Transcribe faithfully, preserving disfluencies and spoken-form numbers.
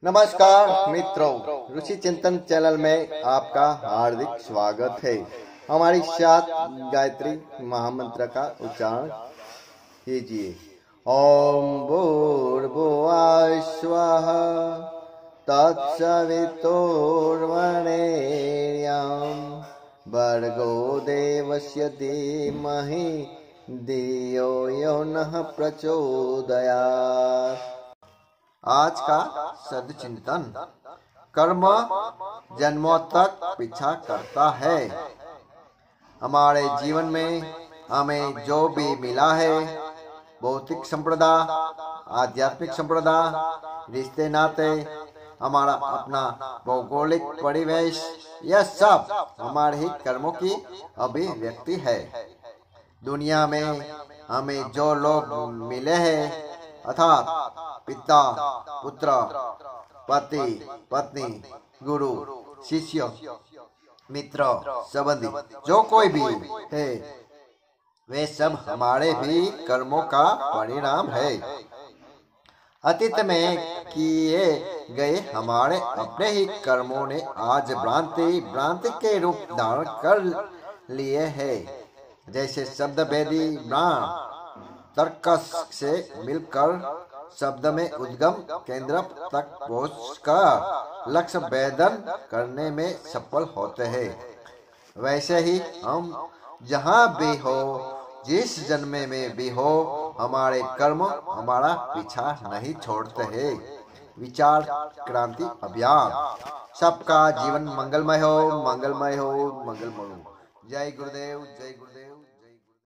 नमस्कार मित्रों, ऋषि चिंतन चैनल में आपका हार्दिक स्वागत है। हमारी साथ गायत्री महामंत्र का उच्चारण कीजिए। ओम भूर्भुवः स्वः तत्सवितुर्वरेण्यं भर्गो देवस्य धीमहि धियो यो नः प्रचोदयात्। आज का सदचिंतन। कर्म जन्मों तक पीछा करता है। हमारे जीवन में हमें जो भी मिला है, भौतिक संप्रदा, आध्यात्मिक संप्रदा, रिश्ते नाते, हमारा अपना भौगोलिक परिवेश, यह सब हमारे ही कर्मों की अभिव्यक्ति है। दुनिया में हमें जो लोग मिले हैं, अर्थात पिता, पुत्र, पति, पत्नी, गुरु, शिष्य, मित्र, संबंधी, जो कोई भी है, वे सब हमारे भी कर्मों का परिणाम है। अतीत में किए गए हमारे अपने ही कर्मों ने आज भ्रांति भ्रांति के रूप धारण कर लिए हैं। जैसे शब्द भेदी प्राण तर्कस से मिलकर शब्द में उद्गम केंद्र तक पहुंचकर लक्ष्य भेदन करने में सफल होते हैं। वैसे ही हम जहाँ भी हो, जिस जन्म में भी हो, हमारे कर्म हमारा पीछा नहीं छोड़ते हैं। विचार क्रांति अभियान। सबका जीवन मंगलमय हो, मंगलमय हो, मंगलमय हो। जय गुरुदेव, जय गुरुदेव।